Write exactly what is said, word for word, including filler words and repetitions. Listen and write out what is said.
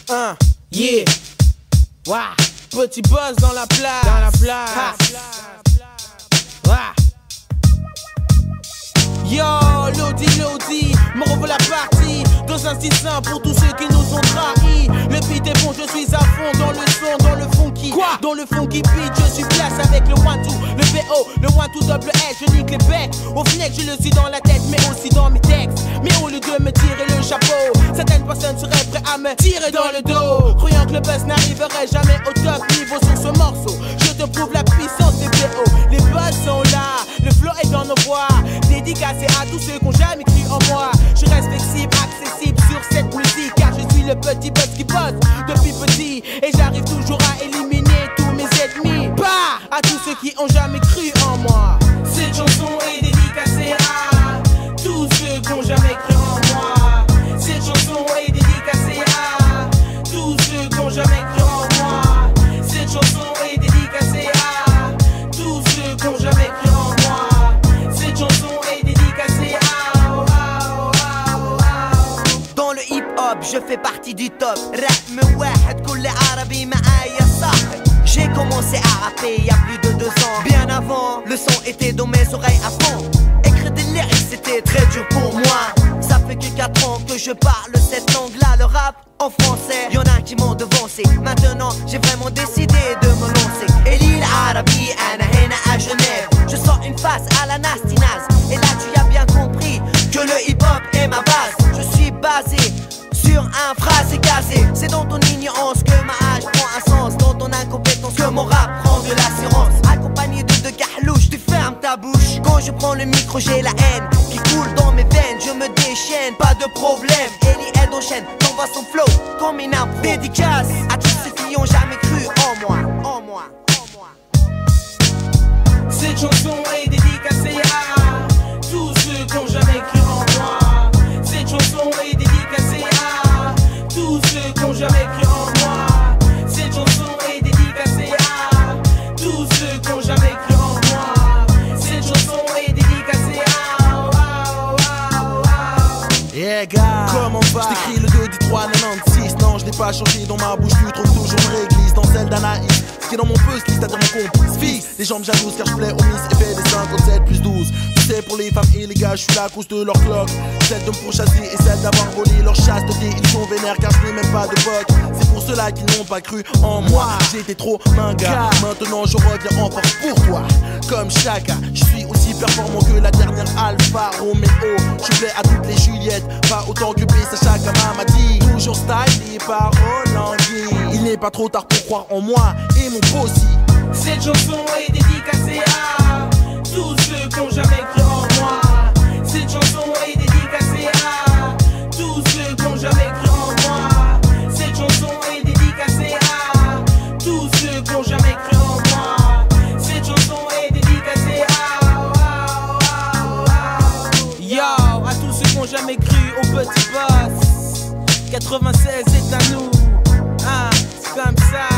Un, yeah. Wow. Petit buzz dans la place. Dans la place. Wow. Yo, Lodi, Lodi, me revois la partie. Dans un style simple pour tous ceux qui nous ont trahis. Le beat est bon, je suis à fond dans le son, dans le funky. Quoi? Dans le funky beat, je suis place avec le one two, le B O, le one two double S, je nique les becs. Au final, je le suis dans la tête, mais aussi dans mes textes. Mais au lieu de me tirer le chapeau, certaines personnes seraient prêtes à me tirer dans le dos. Croyant que le buzz n'arriverait jamais au top niveau sur ce morceau. Je te prouve la puissance des B O. Les buzz sont là, le flow est dans nos voix. Dédicacé à tous ceux qui ont jamais cru en moi. Je reste flexible, accessible sur cette musique, car je suis le petit buzz qui bosse depuis petit. Et j'arrive toujours à éliminer tous mes ennemis. Bah, à tous ceux qui ont jamais cru en moi. Cette chanson est dédicacée à tous ceux qui ont jamais cru en moi. Cette chanson est dédicacée à tous ceux qui ont jamais cru en moi. Cette chanson est dédicacée à tous ceux qui ont jamais cru en moi. Cette chanson est dédicacée à oh, oh, oh, oh. Dans le hip-hop, je fais partie du top. Rap me واحد كل عربي معايا صاحب. J'ai commencé à rapper il y a plus de deux ans. Bien avant, le son était dans mes oreilles à fond. Écrire des lyrics c'était très dur pour moi. Ça fait que quatre ans que je parle cette langue-là, le rap en français. Y'en a qui m'ont devancé. Maintenant, j'ai vraiment décidé de me lancer. Et l'île Arabi, Anna Hena à Genève. Je sors une face à la nastinaz. Et là, tu as bien compris que le hip-hop est ma base. Je suis basé sur un phrasé gazé. C'est dans ton ignorance que ma hache prend un sens. Dans ton incompétence que mon rap prend de l'assurance. Accompagné de deux gahlouches, tu fermes ta bouche. Quand je prends le micro, j'ai la haine qui coule dans mes veines. Je me déchaîne, pas de problème. Ellie, elle enchaîne, t'envoie son flow comme une impro. Dédicace à tous ceux qui ont jamais cru en moi. En moi, en moi. Cette chanson est dédicacée à tous ceux qui ont jamais cru en moi. Cette chanson est dédicacée à tous ceux qui ont jamais cru en moi. Cette chanson est dédicacée à tous ceux qui ont jamais cru en moi. Cette chanson est dédicacée à oh, oh, oh, oh. Yeah gars, comment va? J't'écris le deux du trois quatre-vingt-six. Non, je n'ai pas changé dans ma bouche, tu trouves toujours une réglisse dans celle d'Anaïs. Ce qui est dans mon puzzle, c'est-à-dire mon complice fixe. Les jambes jalouses car je plais au miss et fais des cinquante-sept plus douze. Tu sais, pour les femmes et les gars, je suis là à cause de leur cloque. Celle de me pourchasser et celle d'avoir volé leur chasteté. Ils sont vénères car je n'ai même pas de pote. C'est pour cela qu'ils n'ont pas cru en moi. J'étais trop minga, maintenant je reviens en force pour toi. Comme Chaka, je suis aussi performant que la dernière Alpha Romeo. Je plais à toutes les Juliettes, pas autant que B C Chaka m'a dit. Toujours stylé par Hollandier. Il n'est pas trop tard pour croire en moi et mon aussi. Cette chanson est dédicacée à tous ceux qui ont jamais cru en moi. Cette chanson est dédicacée à tous ceux qui ont jamais cru en moi. Cette chanson est dédicacée à tous ceux qui ont jamais cru en moi. Cette chanson est dédicacée à oh, oh, oh, oh. Yo, à tous ceux qui ont jamais cru au petit boss. quatre-vingt-seize est à nous. Ah, c'est comme ça.